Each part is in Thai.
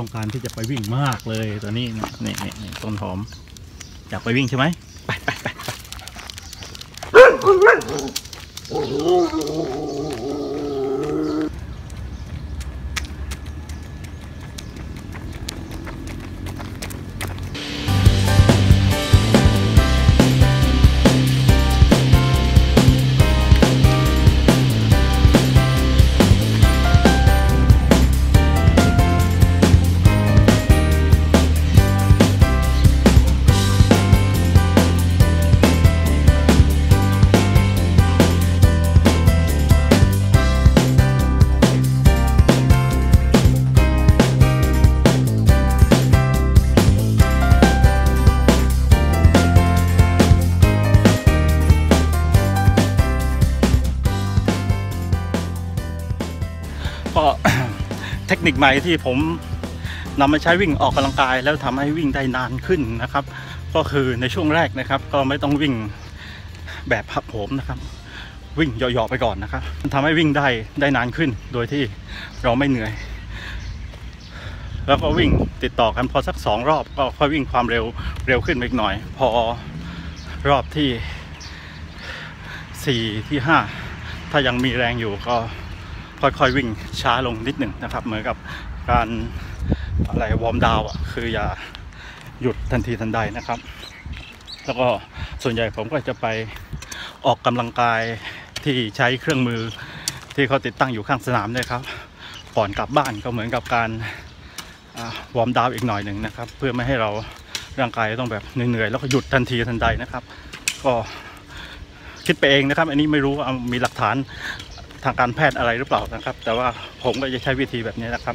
ต้องการที่จะไปวิ่งมากเลยตอนนี้นี่ต้นหอมอยากไปวิ่งใช่ไหมไปก็ เทคนิคใหม่ที่ผมนำมาใช้วิ่งออกกำลังกายแล้วทำให้วิ่งได้นานขึ้นนะครับ ก็คือในช่วงแรกนะครับก็ไม่ต้องวิ่งแบบหักโหมนะครับวิ่งเหยาะๆไปก่อนนะครับทำให้วิ่งได้นานขึ้นโดยที่เราไม่เหนื่อยแล้วก็วิ่งติดต่อกันพอสัก2 รอบก็ค่อยวิ่งความเร็วขึ้นอีกหน่อยพอรอบที่4ที่5ถ้ายังมีแรงอยู่ก็ค่อยๆวิ่งช้าลงนิดหนึ่งนะครับเหมือนกับการอะไรวอร์มดาวน์คืออย่าหยุดทันทีทันใดนะครับแล้วก็ส่วนใหญ่ผมก็จะไปออกกำลังกายที่ใช้เครื่องมือที่เขาติดตั้งอยู่ข้างสนามเนี่ยครับก่อนกลับบ้านก็เหมือนกับการวอร์มดาวน์อีกหน่อยหนึ่งนะครับเพื่อไม่ให้เราร่างกายต้องแบบเหนื่อยๆแล้วก็หยุดทันทีทันใดนะครับก็คิดไปเองนะครับอันนี้ไม่รู้ว่ามีหลักฐานทางการแพทย์อะไรหรือเปล่านะครับแต่ว่าผมก็จะใช้วิธีแบบนี้นะครับ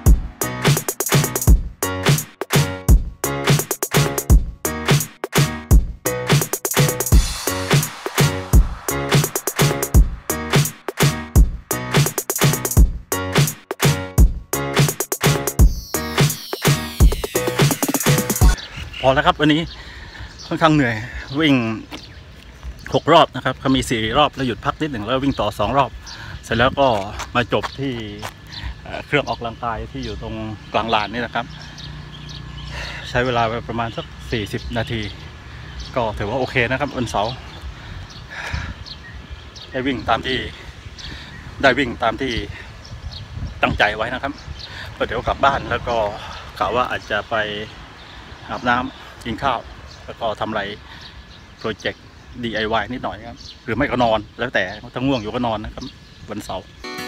พอแล้วครับวันนี้ค่อนข้างเหนื่อยวิ่ง6 รอบนะครับเขามี4 รอบแล้วหยุดพักนิดหนึ่งแล้ววิ่งต่อ2 รอบเสร็จแล้วก็มาจบที่เครื่องออกกำลังกายที่อยู่ตรงกลางลานนี่นะครับใช้เวลาไปประมาณสัก40 นาทีก็ถือว่าโอเคนะครับวันเสาร์ได้วิ่งตามที่ตั้งใจไว้นะครับก็เดี๋ยวกลับบ้านแล้วก็กะว่าอาจจะไปอาบน้ำกินข้าวแล้วก็ทำอะไรโปรเจกต์ DIY นิดหน่อยครับหรือไม่ก็นอนแล้วแต่ถ้าง่วงอยู่ก็นอนนะครับวันเสาร์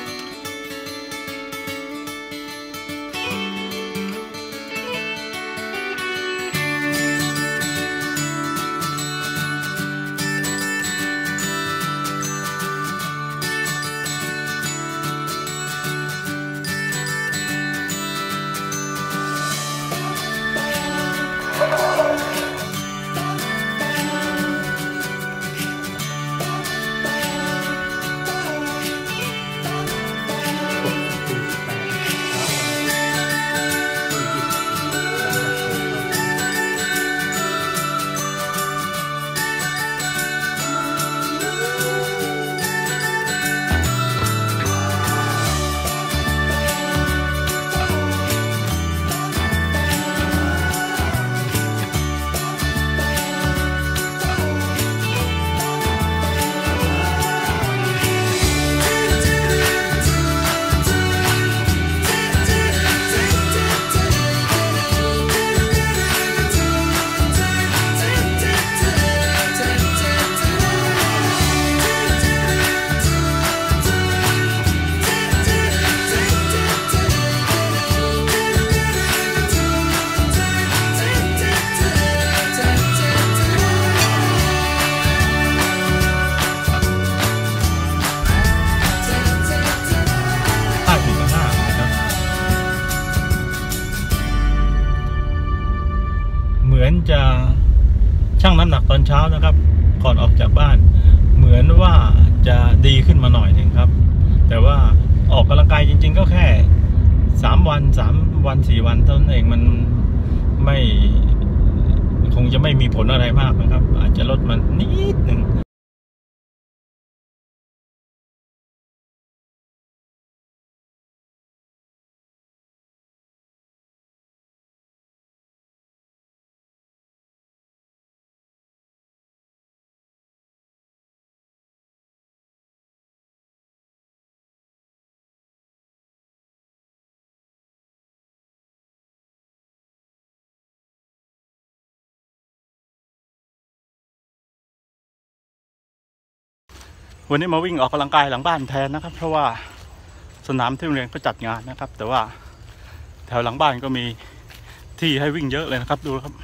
จะชั่งน้ำหนักตอนเช้านะครับก่อนออกจากบ้านเหมือนว่าจะดีขึ้นมาหน่อยนึงครับแต่ว่าออกกำลังกายจริงๆก็แค่3 วัน 4 วันเท่านั้นเองมันไม่คงจะไม่มีผลอะไรมากนะครับอาจจะลดมันนิดนึงวันนี้มาวิ่งออกกำลังกายหลังบ้านแทนนะครับเพราะว่าสนามที่โรงเรียนก็จัดงานนะครับแต่ว่าแถวหลังบ้านก็มีที่ให้วิ่งเยอะเลยนะครับดูครับ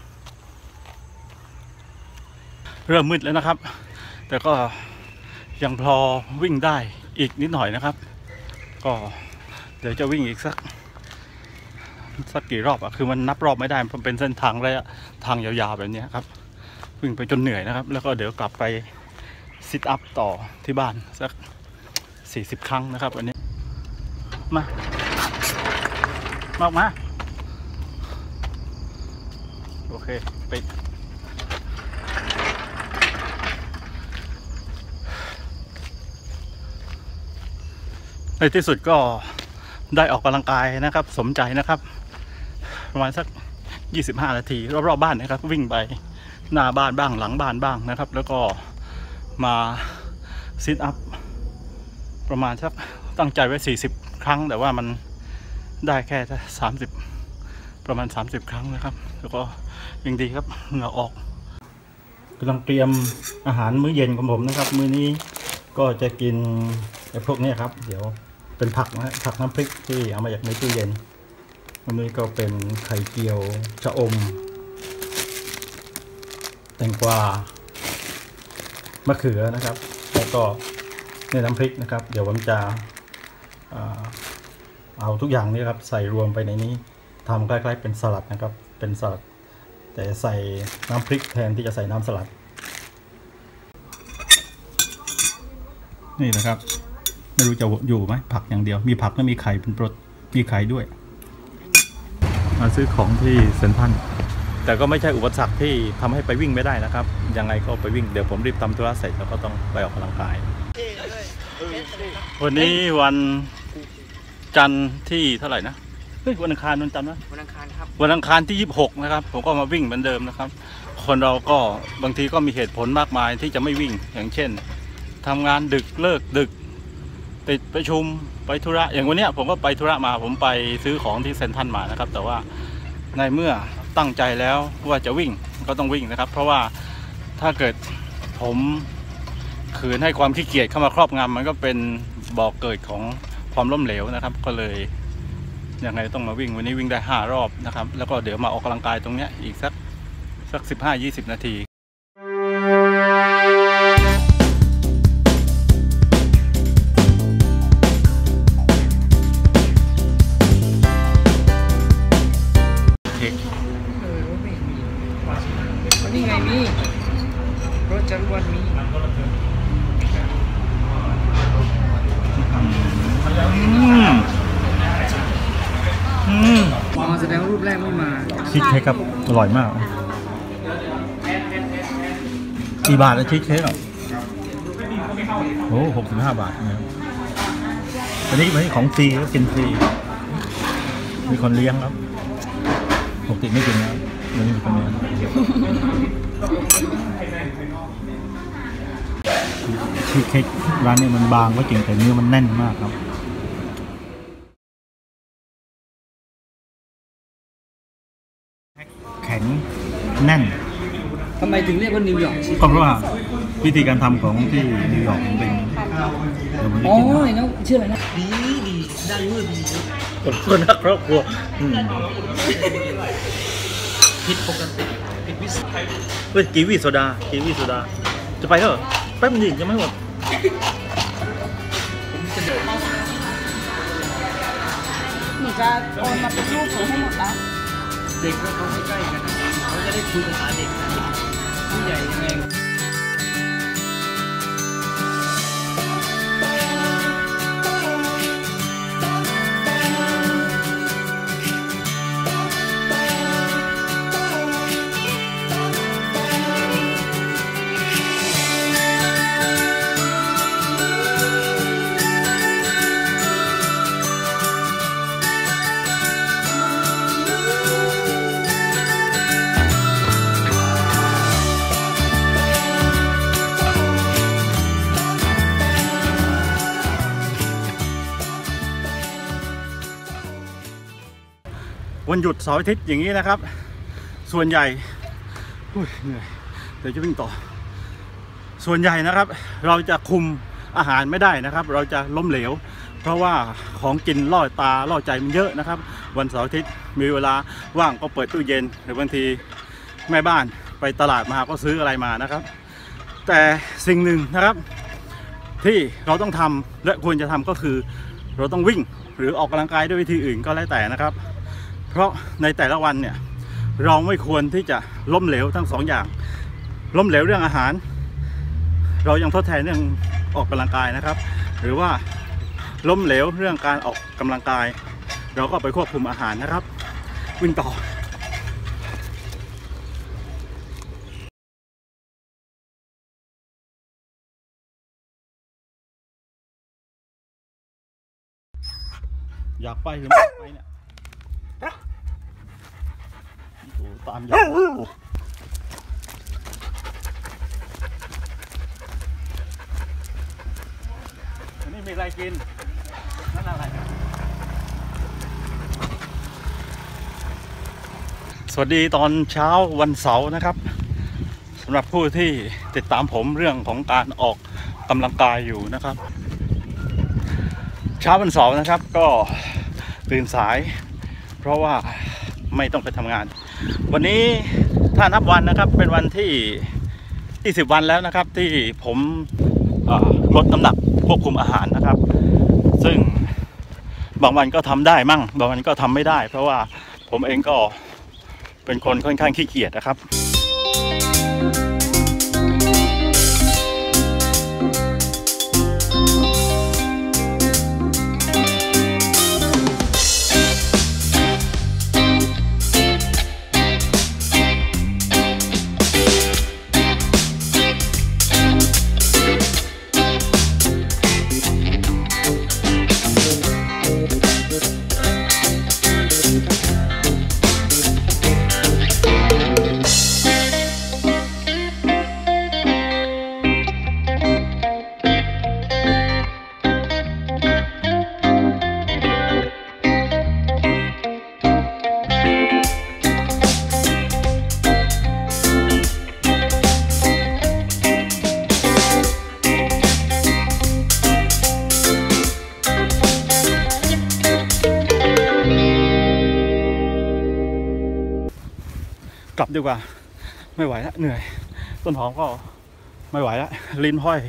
เริ่มมืดแล้วนะครับแต่ก็ยังพอวิ่งได้อีกนิดหน่อยนะครับก็เดี๋ยวจะวิ่งอีกสักกี่รอบอะคือมันนับรอบไม่ได้มันเป็นเส้นทางระยะทางยาวๆแบบนี้ครับวิ่งไปจนเหนื่อยนะครับแล้วก็เดี๋ยวกลับไปซิทอัพต่อที่บ้านสัก40 ครั้งนะครับวันนี้มาโอเคไปในที่สุดก็ได้ออกกำลังกายนะครับสมใจนะครับประมาณสัก25 นาทีรอบๆบ้านนะครับวิ่งไปหน้าบ้านบ้างหลังบ้านบ้างนะครับแล้วก็มาซิทอัพประมาณสักตั้งใจไว้40 ครั้งแต่ว่ามันได้แค่30ประมาณ30 ครั้งนะครับแล้วก็ยังดีครับเหงื่อออกกำลังเตรียมอาหารมื้อเย็นของผมนะครับมื้อนี้ก็จะกินไอ้พวกนี้ครับเดี๋ยวเป็นผักนะผักน้ำพริกที่เอามาจากในตู้เย็นวันนี้ก็เป็นไข่เจียวชะอมแตงกวามะเขือนะครับแล้วก็ในน้ำพริกนะครับเดี๋ยวผมจะเอาทุกอย่างนี้ครับใส่รวมไปในนี้ทำคล้ายๆเป็นสลัดนะครับเป็นสลัดแต่ใส่น้ำพริกแทนที่จะใส่น้ำสลัดนี่นะครับไม่รู้จะอยู่ไหมผักอย่างเดียวมีผักและมีไข่เป็นโปรตีนมีไข่ด้วยมาซื้อของที่เซ็นทรัลแต่ก็ไม่ใช่อุปสรรคที่ทำให้ไปวิ่งไม่ได้นะครับยังไงก็ไปวิ่งเดี๋ยวผมรีบทำธุระเสร็จแล้วก็ต้องไปออกกำลังกายวันนี้วันจันทร์ที่เท่าไหร่นะวันอังคารวันจันทร์นะวันอังคารครับวันอังคารที่26นะครับผมก็มาวิ่งเหมือนเดิมนะครับคนเราก็บางทีก็มีเหตุผลมากมายที่จะไม่วิ่งอย่างเช่นทำงานดึกเลิกดึกติดประชุมไปธุระอย่างวันนี้ผมก็ไปธุระมาผมไปซื้อของที่เซ็นทรัลมานะครับแต่ว่าในเมื่อตั้งใจแล้วว่าจะวิ่งก็ต้องวิ่งนะครับเพราะว่าถ้าเกิดผมขืนให้ความขี้เกียจเข้ามาครอบงำมันก็เป็นบ่อกเกิดของความล้มเหลวนะครับก็เลยยังไงต้องมาวิ่งวันนี้วิ่งได้5 รอบนะครับแล้วก็เดี๋ยวมาออกกำลังกายตรงนี้อีกสัก15-20 นาทีนี่ไงมีรถจรวดมีแสดงว่ารูปแรกไม่มาชีสเค้กครับอร่อยมากกี่บาทแล้วชีสเค้กอ่ะโอ้65 บาทนะอันนี้ไม่ใช่ของฟรีก็กินฟรีมีคนเลี้ยงครับปกติไม่กินนะไม่มีคนเลี้ยงชีสเค้กร้านนี้มันบางก็จริงแต่เนื้อมันแน่นมากครับแข็งแน่นทำไมถึงเรียกว่านิวยอร์กชีสก็เพราะว่าวิธีการทำของที่นิวยอร์กมันเป็นอ๋อไอ้น้องชื่ออะไรนะดีได้ด้วยดีคนนักครอบครัวผิดปกติผิดวิสัยกีวีโซดาจะไปเหรอแป๊บนึงยังไม่หมดผมจะเดินหนูจะโอนมาเป็นลูกหนูให้หมดแล้วเด็กก็เขาใกล้ๆกันเขาจะได้คุยภาษาเด็กผู้ใหญ่ยังไงวันหยุดเสาร์อาทิตย์อย่างนี้นะครับส่วนใหญ่เหนื่อยเดี๋ยวจะวิ่งต่อส่วนใหญ่นะครับเราจะคุมอาหารไม่ได้นะครับเราจะล้มเหลวเพราะว่าของกินล่อตาล่อใจมันเยอะนะครับวันเสาร์อาทิตย์มีเวลาว่างก็เปิดตู้เย็นหรือบางทีแม่บ้านไปตลาดมาก็ซื้ออะไรมานะครับแต่สิ่งหนึ่งนะครับที่เราต้องทำและควรจะทำก็คือเราต้องวิ่งหรือออกกำลังกายด้วยวิธีอื่นก็แล้วแต่นะครับเพราะในแต่ละวันเนี่ยเราไม่ควรที่จะล้มเหลวทั้งสองอย่างล้มเหลวเรื่องอาหารเรายังทดแทนเรื่องออกกำลังกายนะครับหรือว่าล้มเหลวเรื่องการออกกำลังกายเราก็ไปควบคุมอาหารนะครับวิ่งต่ออยากไปหรือไม่ไปเนี่ยโอ้ตามอยากวันนี้มีอะไรกินนั่นอะไรสวัสดีตอนเช้าวันเสาร์นะครับสำหรับผู้ที่ติดตามผมเรื่องของการออกกำลังกายอยู่นะครับเช้าวันเสาร์นะครับก็ตื่นสายเพราะว่าไม่ต้องไปทำงานวันนี้ถ้านับวันนะครับเป็นวันที่10 วันแล้วนะครับที่ผมลดน้ำหนักควบคุมอาหารนะครับซึ่งบางวันก็ทำได้มั่งบางวันก็ทำไม่ได้เพราะว่าผมเองก็เป็นคนค่อนข้างขี้เกียจนะครับกลับดีกว่าไม่ไหวแล้วเหนื่อยต้นหอมก็ไม่ไหวแล้วลิ้นห้อย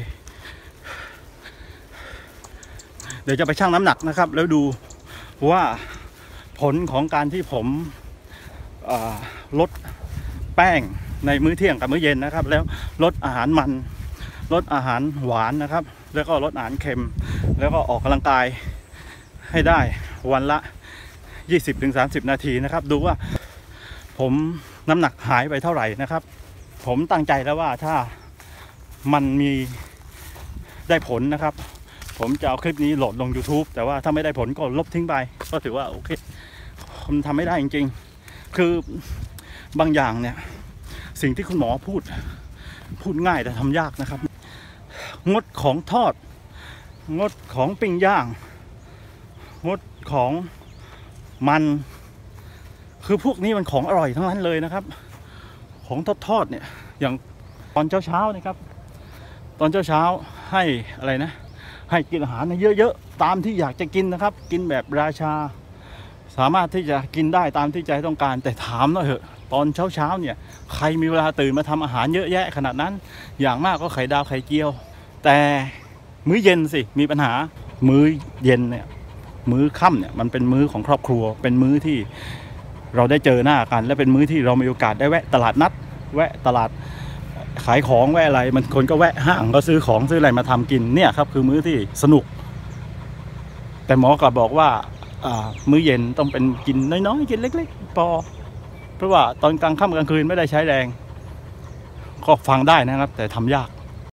เดี๋ยวจะไปชั่งน้ำหนักนะครับแล้วดูว่าผลของการที่ผมลดแป้งในมื้อเที่ยงกับมื้อเย็นนะครับแล้วลดอาหารมันลดอาหารหวานนะครับแล้วก็ลดอาหารเค็มแล้วก็ออกกำลังกายให้ได้วันละ 20-30 นาทีนะครับดูว่าผมน้ำหนักหายไปเท่าไหร่นะครับผมตั้งใจแล้วว่าถ้ามันมีได้ผลนะครับผมจะเอาคลิปนี้โหลดลง YouTube แต่ว่าถ้าไม่ได้ผลก็ลบทิ้งไปก็ถือว่าโอเคผมทำไม่ได้จริงๆคือบางอย่างเนี่ยสิ่งที่คุณหมอพูดง่ายแต่ทำยากนะครับงดของทอดงดของปิ้งย่างงดของมันคือพวกนี้มันของอร่อยทั้งนั้นเลยนะครับของทอดเนี่ยอย่างตอนเช้านะครับตอนเช้าให้อะไรนะให้กินอาหารเยอะๆตามที่อยากจะกินนะครับกินแบบราชาสามารถที่จะกินได้ตามที่ใจต้องการแต่ถามหน่อยเถอะตอนเช้าเนี่ยใครมีเวลาตื่นมาทำอาหารเยอะแยะขนาดนั้นอย่างมากก็ไข่ดาวไข่เจียวแต่มื้อเย็นสิมีปัญหามื้อเย็นเนี่ยมื้อค่ำเนี่ยมันเป็นมื้อของครอบครัวเป็นมื้อที่เราได้เจอหน้ากันและเป็นมื้อที่เรามีโอกาสได้แวะตลาดนัดแวะตลาดขายของแวะอะไรมันคนก็แวะห้างก็ซื้อของซื้ออะไรมาทำกินเนี่ยครับคือมื้อที่สนุกแต่หมอก็บอกว่ามื้อเย็นต้องเป็นกินน้อยๆกินเล็กๆพอเพราะว่าตอนกลางค่ำกลางคืนไม่ได้ใช้แรงก็ฟังได้นะครับแต่ทำยาก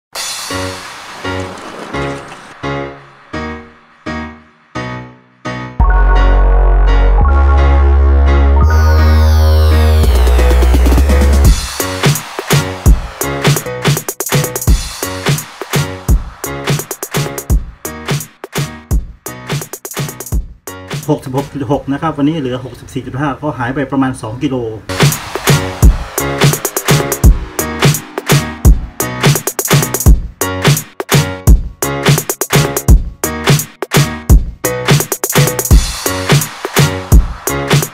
66.6 นะครับวันนี้เหลือ 64.5 ก็หายไปประมาณ 2 กิโล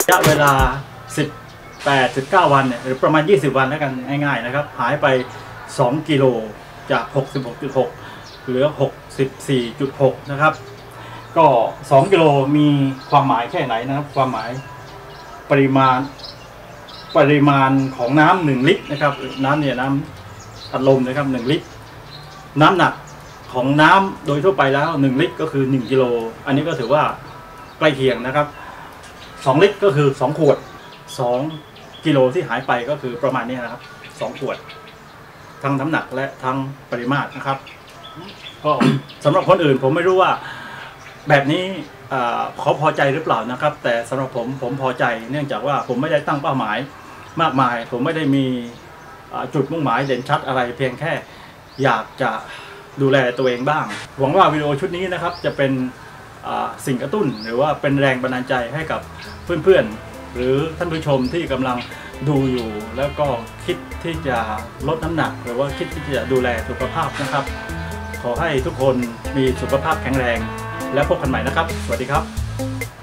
ระยะเวลา 18-19 วันเนี่ยหรือประมาณ 20 วันแล้วกันง่ายๆนะครับหายไป 2 กิโลจาก 66.6 เหลือ 64.6 นะครับก็ 2 กิโลมีความหมายแค่ไหนนะครับความหมายปริมาณของน้ำ1 ลิตรนะครับน้ำเนี่ยน้ำอัดลมนะครับ1 ลิตรน้ำหนักของน้ำโดยทั่วไปแล้ว1 ลิตรก็คือ1 กิโลอันนี้ก็ถือว่าใกล้เคียงนะครับ2 ลิตรก็คือ2 ขวด2 กิโลที่หายไปก็คือประมาณนี้นะครับ2 ขวดทั้งน้ำหนักและทั้งปริมาตรนะครับก็สำหรับคนอื่นผมไม่รู้ว่าแบบนี้เขาพอใจหรือเปล่านะครับแต่สำหรับผมพอใจเนื่องจากว่าผมไม่ได้ตั้งเป้าหมายมากมายผมไม่ได้มีจุดมุ่งหมายเด่นชัดอะไรเพียงแค่อยากจะดูแลตัวเองบ้างหวังว่าวิดีโอชุดนี้นะครับจะเป็นสิ่งกระตุ้นหรือว่าเป็นแรงบันดาลใจให้กับเพื่อนๆหรือท่านผู้ชมที่กำลังดูอยู่แล้วก็คิดที่จะลดน้ำหนักหรือว่าคิดที่จะดูแลสุขภาพนะครับขอให้ทุกคนมีสุขภาพแข็งแรงแล้วพบกันใหม่นะครับสวัสดีครับ